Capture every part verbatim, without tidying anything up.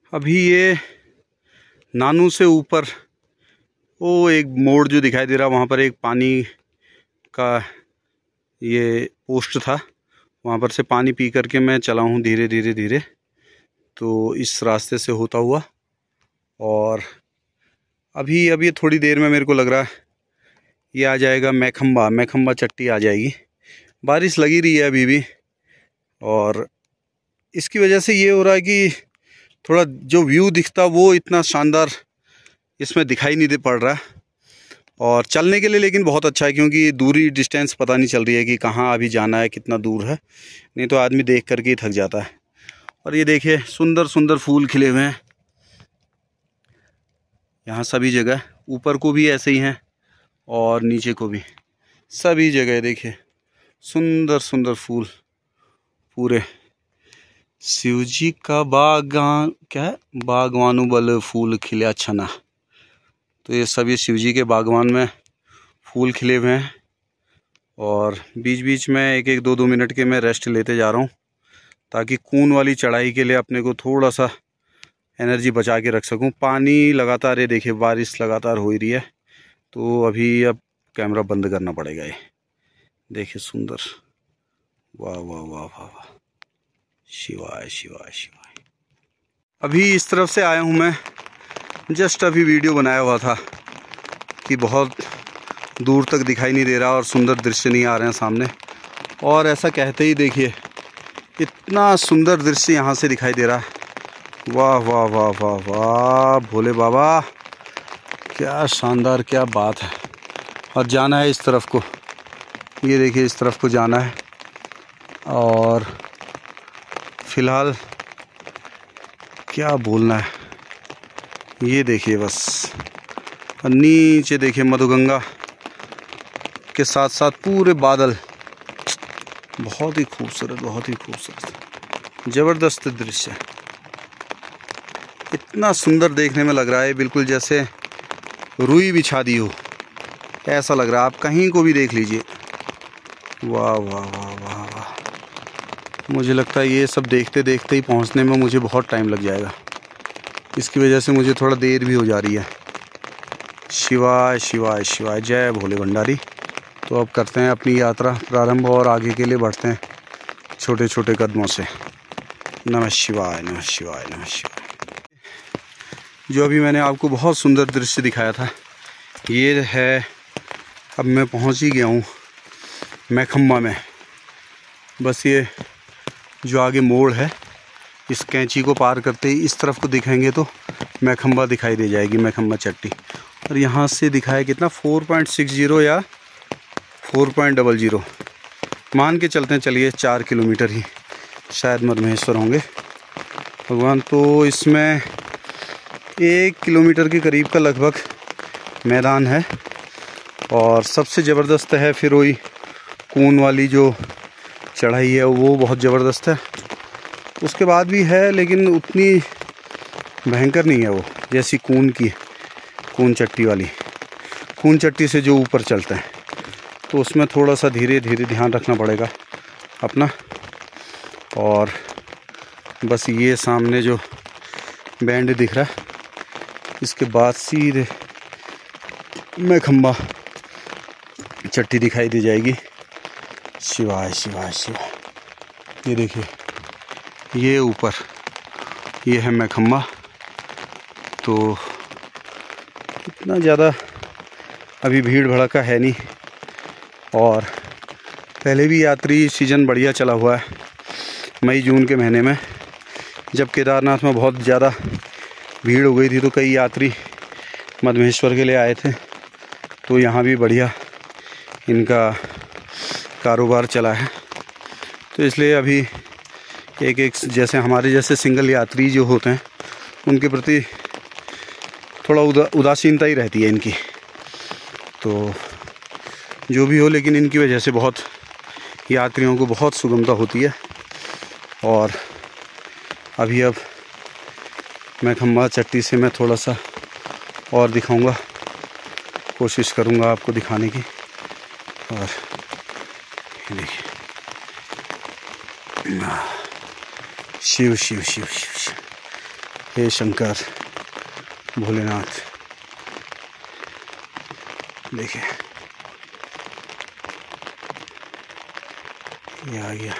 अभी ये नानू से ऊपर वो एक मोड़ जो दिखाई दे रहा है, वहाँ पर एक पानी का ये पोस्ट था, वहाँ पर से पानी पी करके मैं चला हूँ धीरे धीरे धीरे। तो इस रास्ते से होता हुआ, और अभी अभी थोड़ी देर में मेरे को लग रहा है ये आ जाएगा मैखंबा मैखंबा चट्टी आ जाएगी। बारिश लगी रही है अभी भी, और इसकी वजह से ये हो रहा है कि थोड़ा जो व्यू दिखता वो इतना शानदार इसमें दिखाई नहीं दे पड़ रहा। और चलने के लिए लेकिन बहुत अच्छा है, क्योंकि दूरी डिस्टेंस पता नहीं चल रही है कि कहाँ अभी जाना है, कितना दूर है, नहीं तो आदमी देख करके ही थक जाता है। और ये देखिए सुंदर सुंदर फूल खिले हुए हैं यहाँ सभी जगह, ऊपर को भी ऐसे ही हैं और नीचे को भी, सभी जगह देखिए सुंदर सुंदर फूल। पूरे शिवजी का बागान, क्या है, बागवानु बल फूल खिले छना। तो ये सभी शिवजी के बागवान में फूल खिले हुए हैं, और बीच बीच में एक एक दो दो मिनट के मैं रेस्ट लेते जा रहा हूँ, ताकि कून वाली चढ़ाई के लिए अपने को थोड़ा सा एनर्जी बचा के रख सकूं। पानी लगातार, ये देखिए बारिश लगातार हो ही रही है, तो अभी अब कैमरा बंद करना पड़ेगा। ये देखिए सुंदर, वाह वाह वाह वाह वाह, शिवाय शिवाय शिवाय। अभी इस तरफ से आया हूँ मैं, जस्ट अभी वीडियो बनाया हुआ था कि बहुत दूर तक दिखाई नहीं दे रहा और सुंदर दृश्य नहीं आ रहे हैं सामने, और ऐसा कहते ही देखिए इतना सुंदर दृश्य यहाँ से दिखाई दे रहा है। वाह वाह वाह वाह वाह, भोले बाबा क्या शानदार, क्या बात है। और जाना है इस तरफ को, ये देखिए इस तरफ को जाना है, और फिलहाल क्या बोलना है, ये देखिए बस। और नीचे देखिए मधुगंगा के साथ साथ पूरे बादल, बहुत ही खूबसूरत, बहुत ही खूबसूरत, ज़बरदस्त दृश्य। इतना सुंदर देखने में लग रहा है बिल्कुल जैसे रुई बिछा दी हो, ऐसा लग रहा है। आप कहीं को भी देख लीजिए, वाह वाह वाह वाह वाह। मुझे लगता है ये सब देखते देखते ही पहुंचने में मुझे बहुत टाइम लग जाएगा, इसकी वजह से मुझे थोड़ा देर भी हो जा रही है। शिवाय शिवाय शिवाय, जय भोले भंडारी। तो अब करते हैं अपनी यात्रा प्रारंभ, और आगे के लिए बढ़ते हैं छोटे छोटे कदमों से। नमः शिवाय नमः शिवाय नमः शिवाय। जो अभी मैंने आपको बहुत सुंदर दृश्य दिखाया था, ये है, अब मैं पहुंच ही गया हूँ मैखंबा में। बस ये जो आगे मोड़ है, इस कैंची को पार करते ही इस तरफ को दिखाएंगे तो मैखंबा दिखाई दे जाएगी, मैखंबा चट्टी। और यहाँ से दिखाया कितना, फोर पॉइंट सिक्स ज़ीरो या फोर पॉइंट डबल ज़ीरो मान के चलते हैं, चलिए चार किलोमीटर ही शायद मधमेश्वर होंगे भगवान। तो इसमें एक किलोमीटर के करीब का लगभग मैदान है, और सबसे ज़बरदस्त है फिर वही कून वाली जो चढ़ाई है, वो बहुत ज़बरदस्त है। उसके बाद भी है लेकिन उतनी भयंकर नहीं है वो, जैसी कून की, कून चट्टी वाली, कून चट्टी से जो ऊपर चलता है, तो उसमें थोड़ा सा धीरे धीरे ध्यान रखना पड़ेगा अपना। और बस ये सामने जो बैंड दिख रहा है, इसके बाद सीधे मैखंबा चट्टी दिखाई दे जाएगी। शिवाय शिवाय शिवाय। ये देखिए, ये ऊपर ये है मैखंबा। तो इतना ज़्यादा अभी भीड़ भड़का है नहीं, और पहले भी यात्री सीज़न बढ़िया चला हुआ है मई जून के महीने में, जब केदारनाथ में बहुत ज़्यादा भीड़ हो गई थी तो कई यात्री मधमेश्वर के लिए आए थे। तो यहाँ भी बढ़िया इनका कारोबार चला है। तो इसलिए अभी एक एक जैसे हमारे जैसे सिंगल यात्री जो होते हैं, उनके प्रति थोड़ा उदा उदासीनता ही रहती है इनकी। तो जो भी हो, लेकिन इनकी वजह से बहुत यात्रियों को बहुत सुगमता होती है। और अभी अब मैखंबा चट्टी से मैं थोड़ा सा और दिखाऊंगा, कोशिश करूंगा आपको दिखाने की। और देखिए, शिव शिव शिव शिव शिव, हे शंकर भोलेनाथ। देखिए ये आ गया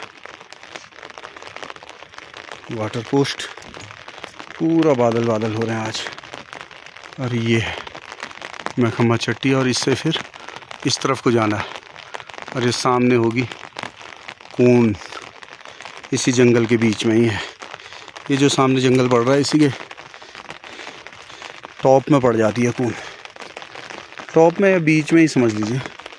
वाटर पोस्ट। पूरा बादल बादल हो रहे हैं आज। और ये है मैखम्बा चट्टी और इससे फिर इस तरफ को जाना है। और ये सामने होगी कून, इसी जंगल के बीच में ही है। ये जो सामने जंगल पड़ रहा है इसी के टॉप में पड़ जाती है कून। टॉप में या बीच में ही समझ लीजिए।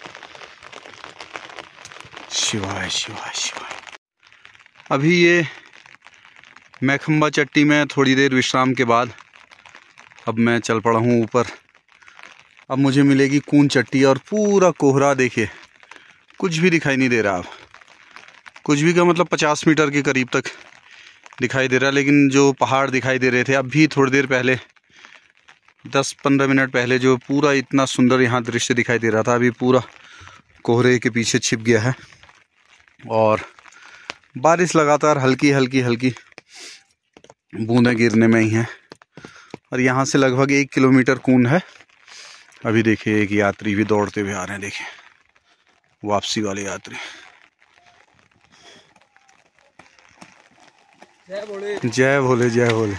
शिवाय शिवाय शिवाय। अभी ये मैखम्बा चट्टी में थोड़ी देर विश्राम के बाद अब मैं चल पड़ा हूँ ऊपर। अब मुझे मिलेगी कून चट्टी और पूरा कोहरा। देखिए कुछ भी दिखाई नहीं दे रहा। अब कुछ भी का मतलब पचास मीटर के करीब तक दिखाई दे रहा है। लेकिन जो पहाड़ दिखाई दे रहे थे अभी थोड़ी देर पहले, दस पंद्रह मिनट पहले, जो पूरा इतना सुंदर यहाँ दृश्य दिखाई दे रहा था, अभी पूरा कोहरे के पीछे छिप गया है। और बारिश लगातार हल्की हल्की हल्की बूंदें गिरने में ही हैं। और यहाँ से लगभग एक किलोमीटर कून है। अभी देखिए एक यात्री भी दौड़ते हुए आ रहे हैं। देखिए वापसी वाले यात्री। जय भोले जय भोले जय भोले।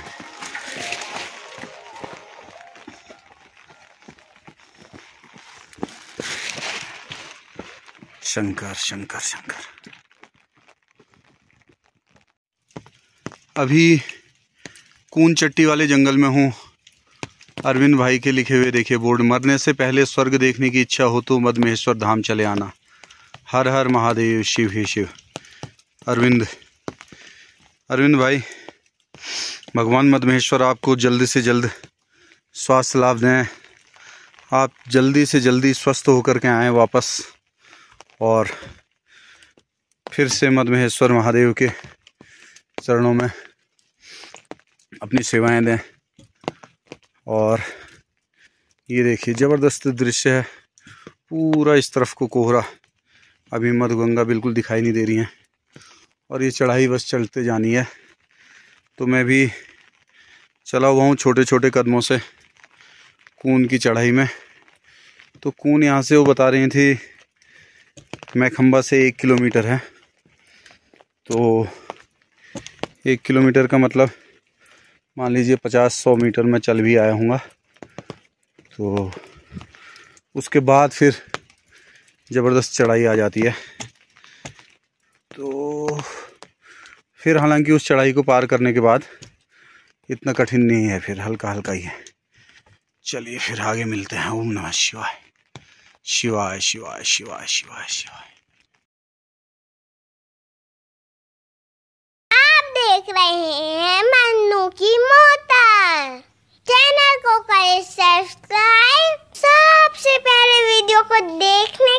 शंकर शंकर शंकर। अभी कून चट्टी वाले जंगल में हूँ। अरविंद भाई के लिखे हुए देखिए बोर्ड, मरने से पहले स्वर्ग देखने की इच्छा हो तो मद्महेश्वर धाम चले आना। हर हर महादेव, शिव ही शिव। अरविंद अरविंद भाई, भगवान मद्महेश्वर आपको जल्द से जल्द स्वास्थ्य लाभ दें। आप जल्दी से जल्दी स्वस्थ होकर के आएँ वापस और फिर से मद्महेश्वर महादेव के चरणों में अपनी सेवाएं दें। और ये देखिए ज़बरदस्त दृश्य है। पूरा इस तरफ को कोहरा, अभी मधुगंगा बिल्कुल दिखाई नहीं दे रही है। और ये चढ़ाई बस चलते जानी है। तो मैं भी चला हुआ हूँ छोटे छोटे कदमों से कून की चढ़ाई में। तो कून यहाँ से वो बता रही थी मैखम्बा से एक किलोमीटर है। तो एक किलोमीटर का मतलब मान लीजिए पचास सौ मीटर में चल भी आया हूँगा। तो उसके बाद फिर ज़बरदस्त चढ़ाई आ जाती है। तो फिर हालांकि उस चढ़ाई को पार करने के बाद इतना कठिन नहीं है, फिर हल्का हल्का ही है। चलिए फिर आगे मिलते हैं। ओम नमः शिवाय शिवाय शिवाय शिवाय शिवाय शिवाय। आप देख रहे हैं मन्नू की मोटर। चैनल को करें सब्सक्राइब। सबसे पहले वीडियो को देखने